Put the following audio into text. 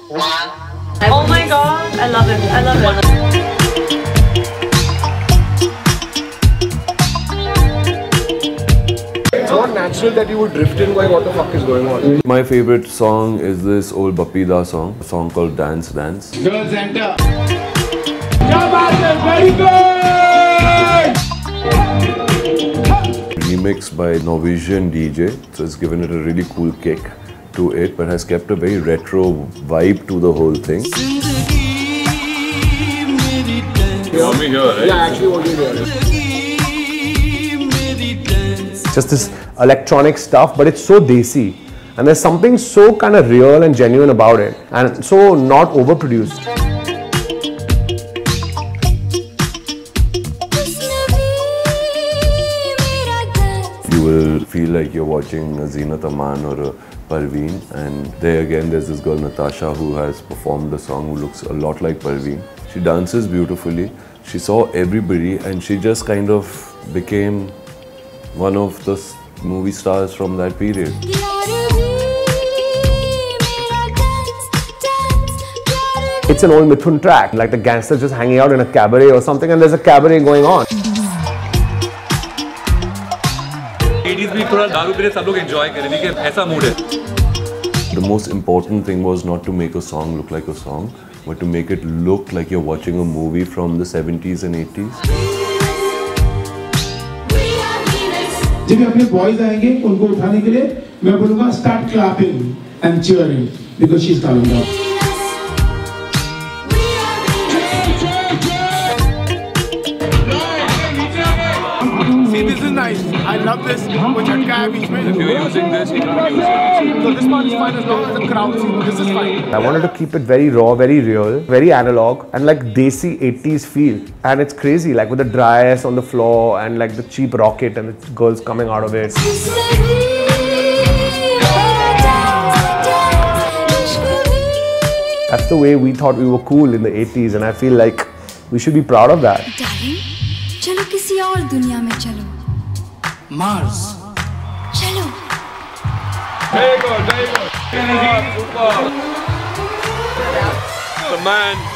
Oh my god, I love it. I love it. It's not natural that you would drift in going, what the fuck is going on? My favorite song is this old Bappi song, a song called Dance Dance. Girls enter. Very good! Remixed by Norwegian DJ, so it's given it a really cool kick to it, but has kept a very retro vibe to the whole thing. You want me here, right? Yeah, actually want you here. Just this electronic stuff, but it's so desi. And there's something so kind of real and genuine about it. And so not overproduced. You will feel like you're watching a Zinat Aman or a Parveen, and there again there's this girl Natasa who has performed the song who looks a lot like Parveen. She dances beautifully, she saw everybody and she just kind of became one of the movie stars from that period. It's an old Mithun track, like the gangsters just hanging out in a cabaret or something, and there's a cabaret going on. 80s भी थोड़ा दारू पीने सब लोग enjoy करें, देखिए ऐसा mood है. The most important thing was not to make a song look like a song, but to make it look like you're watching a movie from the 70s and 80s. जब अपने boys आएंगे उनको उठाने के लिए मैं बोलूँगा start clapping and cheering because she's coming down. See, this is nice. I love this. If you're using this, you can use it. So this part is fine as long as the crowd sees. This is fine. I wanted to keep it very raw, very real, very analog, and like desi 80s feel. And it's crazy, like with the dry ice on the floor and like the cheap rocket and the girls coming out of it. That's the way we thought we were cool in the 80s, and I feel like we should be proud of that. Darling, चलो किसी और दुनिया में चलो. Mars. चलो. Very good, very good. Super. The man.